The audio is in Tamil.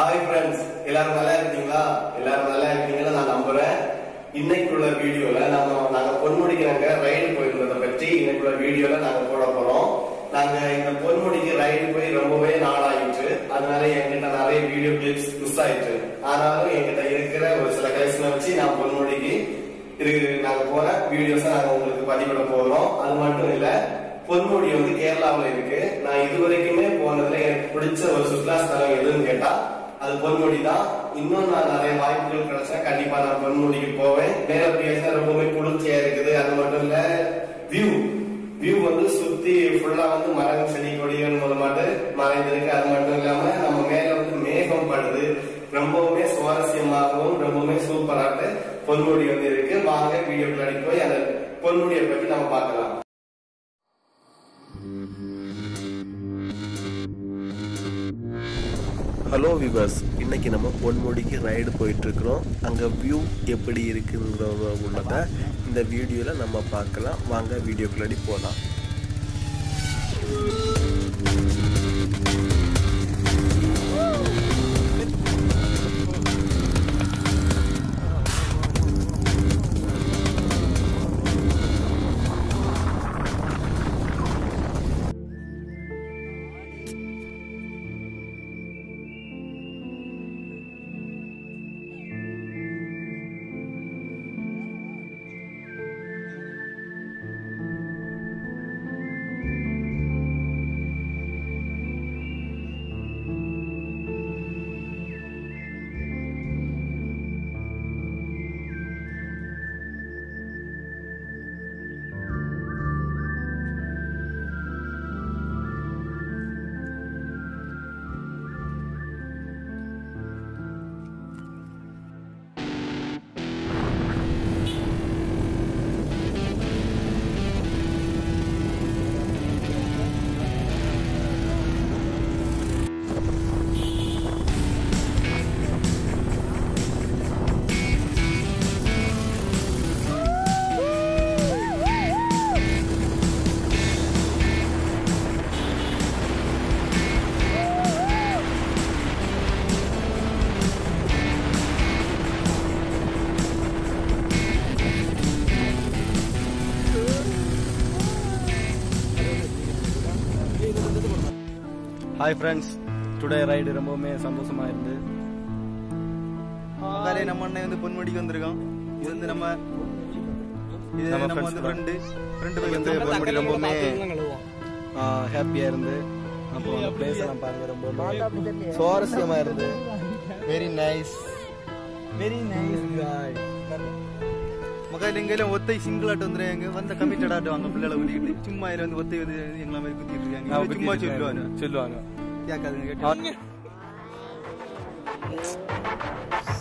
Hi friends, எல்லாரும் நல்லா இருக்கீங்களா? எல்லாரும் நல்லா இருக்கீங்கன்னு நான் நம்புறேன். இன்னைக்குள்ள வீடியோல நாங்க பொன்முடிக்கு ரைடு போயிருந்தத பத்தி இன்னைக்குள்ள வீடியோல நாங்க போட போறோம். நாங்க இந்த பொன்முடிக்கு ரைடு போய் ரொம்பவே நாள் ஆயிடுச்சு. அதனால என்கிட்ட நிறைய வீடியோ கிளிப்ஸ் மிஸ் ஆயிடுச்சு. ஆனாலும் என்கிட்ட இருக்கிற ஒரு சில கலெக்ஷனை வச்சு நான் பொன்முடிக்கு நாங்க போற வீடியோஸை நாங்க உங்களுக்கு பதிவிட போறோம். அது மட்டும் இல்ல, பொன்முடி வந்து கேரளாவில் இருக்கு. நான் இது வரைக்குமே போனதுல எனக்கு பிடிச்ச ஒரு சுற்றுலா ஸ்தலம் எதுன்னு கேட்டா அது பொன்முடி தான். இன்னும் நான் நிறைய வாய்ப்புகள் கிடைச்சா கண்டிப்பா நான் பொன்முடிக்கு போவேன். மேல பேசினா ரொம்பவே குளிர்ச்சியா இருக்குது. அது மட்டும் இல்ல, வியூ வந்து சுத்தி ஃபுல்லா வந்து மரம் செடி கொடிகள் மூலமாட்டு மறைந்திருக்கு. அது மட்டும் இல்லாம நம்ம மேல வந்து மேகம் படுது. ரொம்பவுமே சுவாரஸ்யமாகவும் ரொம்பவுமே சூப்பராட்டு பொன்முடி வந்து இருக்கு. வாங்க வீடியோக்குள்ள போய் அந்த பொன்முடியை பத்தி நம்ம பார்க்கலாம். ஹலோ வியூவர்ஸ், இன்னைக்கு நம்ம பொன்முடிக்கு ரைடு போயிட்டு இருக்கிறோம். அங்க வியூ எப்படி இருக்குங்கிற உள்ளதை இந்த வீடியோல நம்ம பார்க்கலாம். வாங்க வீடியோக்குள்ளடி போகலாம். Hi friends, today ride ரொம்பவே சந்தோஷமா இருந்து. காலையில நம்ம அண்ணன் வந்து பொன்முடிக்கு வந்திருக்கோம். இது வந்து நம்ம வந்து ஃப்ரெண்ட் வந்து பொன்முடி ரொம்பவே ஹாப்பியா இருந்து. அப்புறம் அந்த பிளேஸ் எல்லாம் பாருங்க, ரொம்ப சுவாரஸ்யமா இருந்து. Very nice guy. மகாயில எங்கெல்லாம் ஒத்தை சிங்கிள் ஆட்டு வந்துடுறாங்க, வந்த கமிட்டட் ஆட்டுவாங்க பிள்ளைகளை கூட்டிட்டு. சும்மா இதுல வந்து ஒத்தை வந்து எங்களை மாதிரி குத்திட்டு இருக்காங்க. சும்மா சொல்லுவாங்க சொல்லுவாங்க கேட்காதுங்க கேட்டு